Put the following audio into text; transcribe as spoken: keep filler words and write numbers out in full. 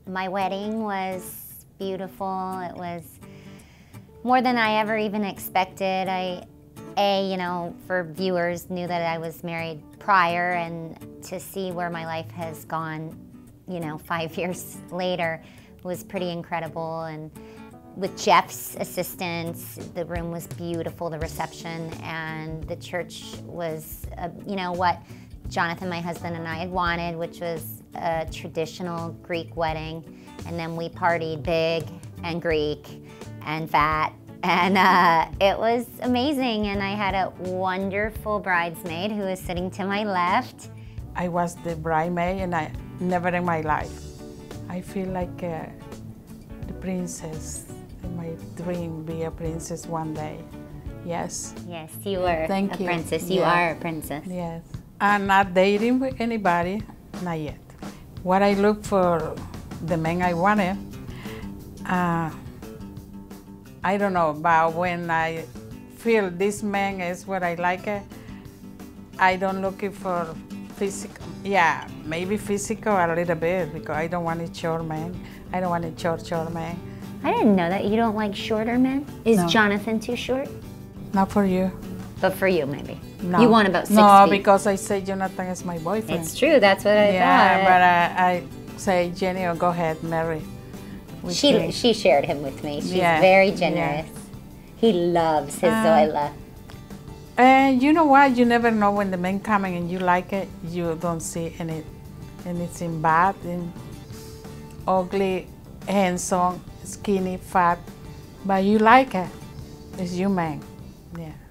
My wedding was beautiful. It was more than I ever even expected. I, A, you know, for viewers, knew that I was married prior, and to see where my life has gone, you know, five years later was pretty incredible. And with Jeff's assistance, the room was beautiful, the reception, and the church was, uh, you know, what Jonathan, my husband, and I had wanted, which was a traditional Greek wedding. And then we partied big and Greek and fat, and uh, it was amazing. And I had a wonderful bridesmaid who is sitting to my left. I was the bridesmaid, and I never in my life. I feel like uh, the princess. My dream, be a princess one day. Yes. Yes, you are Thank a you. princess. You Yeah. are a princess. Yes. I'm not dating with anybody, not yet. What I look for, the man I wanted, uh, I don't know, but when I feel this man is what I like, it, I don't look it for physical. Yeah, maybe physical a little bit, because I don't want a short man. I don't want a short, short man. I didn't know that you don't like shorter men. Is No. Jonathan too short? Not for you. But for you, maybe. No. You want about six No, feet. because I say Jonathan is my boyfriend. It's true, that's what I yeah, thought. but I, I say, Jenny, oh, go ahead, marry. with She, me. she shared him with me. She's Yeah, very generous. yeah. He loves his Uh, Zoila. And you know what? You never know when the man coming and you like it. You don't see any anything bad, and ugly, handsome, skinny, fat, but you like it. It's you man. Yeah.